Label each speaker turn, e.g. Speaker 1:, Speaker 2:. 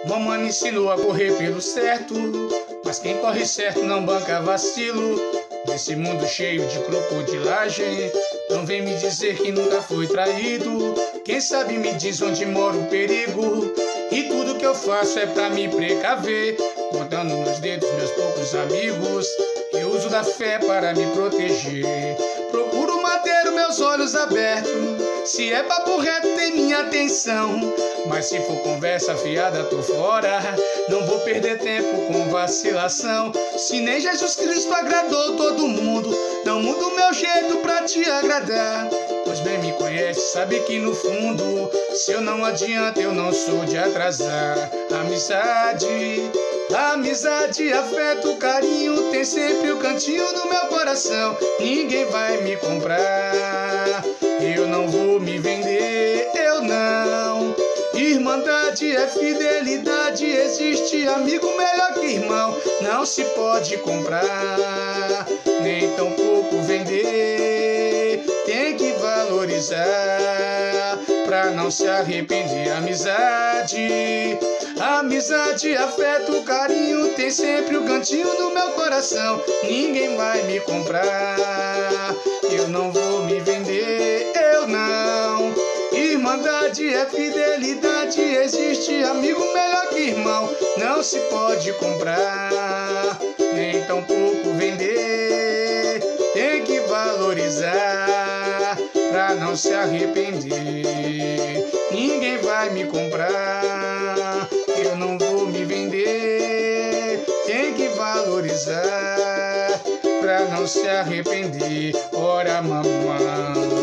Speaker 1: Mamãe me ensinou a correr pelo certo, mas quem corre certo não banca vacilo. Nesse mundo cheio de crocodilagem, não vem me dizer que nunca foi traído. Quem sabe me diz onde mora o perigo, e tudo que eu faço é pra me precaver. Contando nos dedos meus poucos amigos, eu uso da fé para me proteger. Procuro manter os meus olhos abertos, se é papo reto tem minha atenção. Mas se for conversa fiada tô fora, não vou perder tempo com vacilação. Se nem Jesus Cristo agradou todo mundo, não mudo o meu jeito pra te agradar. Pois bem me conhece, sabe que no fundo, se eu não adianta eu não sou de atrasar. Amizade, afeto, carinho, tem sempre o cantinho do meu coração. Ninguém vai me comprar, eu não vou me vender, eu não. Irmandade é fidelidade, existe amigo melhor que irmão. Não se pode comprar, nem tão pouco vender. Tem que valorizar, pra não se arrepender. Amizade, afeto, carinho, tem sempre o cantinho do meu coração. Ninguém vai me comprar, eu não vou me vender, eu não. Irmandade é fidelidade, existe amigo melhor que irmão. Não se pode comprar, nem tão pouco vender. Tem que valorizar, pra não se arrepender. Ninguém vai me comprar, eu não vou me vender. Tem que valorizar, pra não se arrepender. Ora, mamãe.